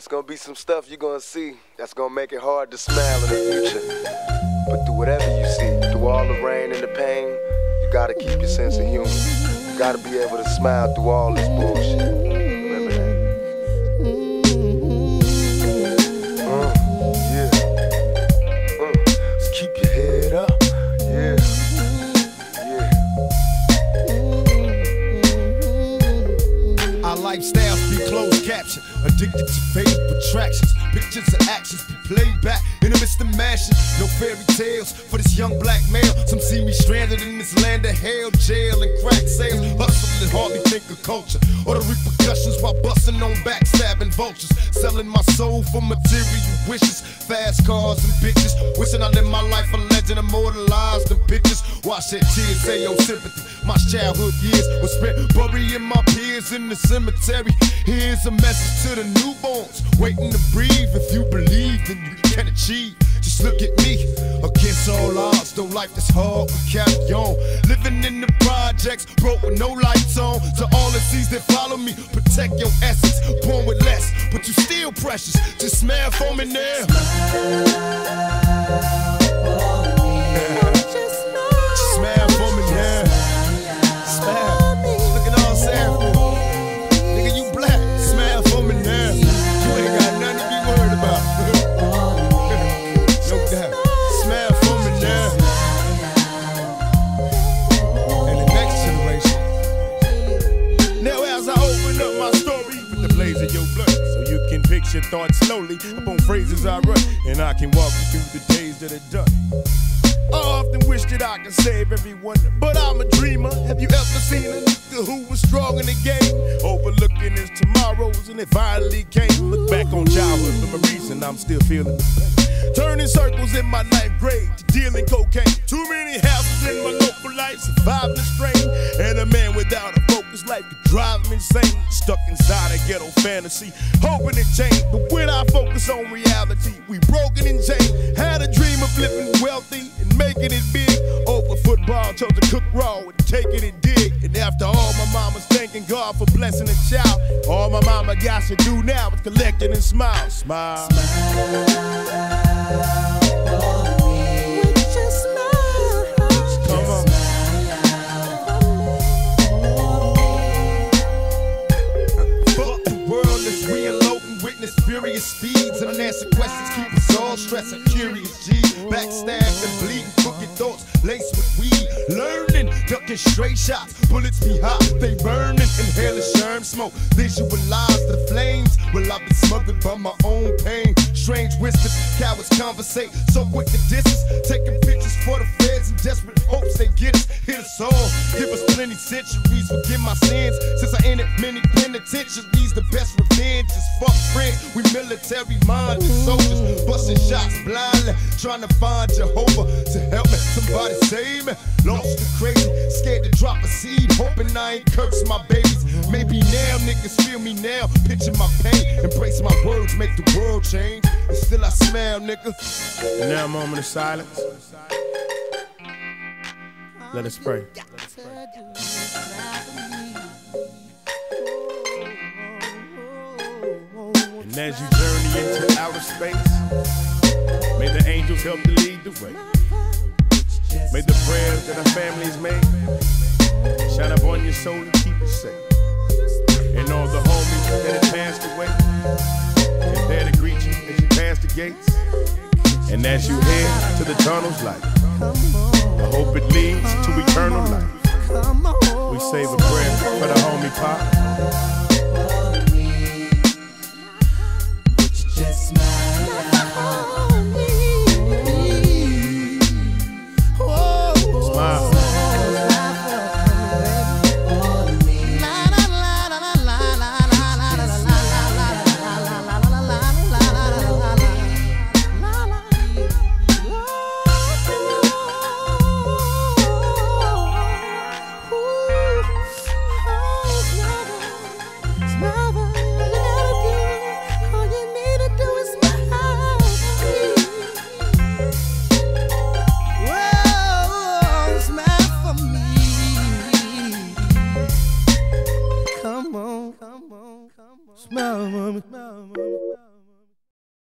It's gonna be some stuff you're gonna see that's gonna make it hard to smile in the future. But through whatever you see, through all the rain and the pain, you gotta keep your sense of humor. You gotta be able to smile through all this bullshit. Remember that. Just keep your head up. Our lifestyles be closed caption, addicted to favorite attractions. Pictures and actions be played back in the midst of mashing. No fairy tales for this young black male. Some see me stranded in this land of hell, jail and crack sales. Hustling, hardly think of culture or the repercussions while busting on backstabbing vultures. Selling my soul for material wishes, fast cars and bitches. Wishing I lived my life a legend, immortalized in pictures. Watch that tears say your sympathy. My childhood years were spent burying my peers in the cemetery. Here's a message to the newborns waiting to breathe. If you believe, then you can achieve. Just look at me, against all odds. Though life is hard, we carry on. Living in the projects, broke with no lights on. To all the seas that follow me, protect your essence. Born with less, but you still precious. Just smile for me now. Just smile for me now. Smile. Look at all Sam. Nigga, you black. Smile for me now. You ain't got nothing to be worried about. No doubt. Smile for me now. And the next generation. Now as I open up my story with the blaze of your blood, so you can picture thoughts slowly upon phrases I run, and I can walk you through the days that are done. I often wish that I could save everyone, but I'm a dreamer. Have you ever seen a nigga who was strong in the game, overlooking his tomorrows, and it finally came? Look back on childhood memories and I'm still feeling the pain. Turning circles in my ninth grade to dealing cocaine. Too many houses in my local life, surviving the strain. And a man without a focus life could drive him insane. Stuck inside a ghetto fantasy, hoping it changed. But when I focus on reality, we broken and chained. Had a dream of living wealthy and making it big. Over football, chose to cook raw and taking it dig. And after all, my mama's thanking God for blessing a child. All my mama got to do now is collect it and smile. Smile. Furious speeds and unanswered questions keep us all stressing. Curious G, backstabbed and bleeding, crooked thoughts laced with weed. Learning, ducking straight shots, bullets be hot, they burning. Inhaling sherm smoke, visualize the flames. Well, I've been smothered by my own pain. Strange whispers, cowards conversate, so quick to distance. Taking pictures for the feds in desperate hopes they get us. Hit us all, give us plenty centuries, forgive my sins. Since I entered many penitentiaries, the best revenge is fuck friends. We military-minded soldiers, busting shots blindly, trying to find Jehovah to help me. Somebody save me. Lost and crazy, scared to drop a seed, hoping I ain't curse my babies. Maybe now niggas feel me now, picture my pain, embrace my words, make the world change. And still I smile, nigga. And now a moment of silence. Let us pray. And as you journey into outer space, may the angels help to lead the way. May the prayers that our families made shine up on your soul and keep it safe. And all the homies that have passed away is there to greet you as you pass the gates. And as you head to the tunnel's light, I hope it leads to eternal life. We say a prayer for the homie Pop. Just smile.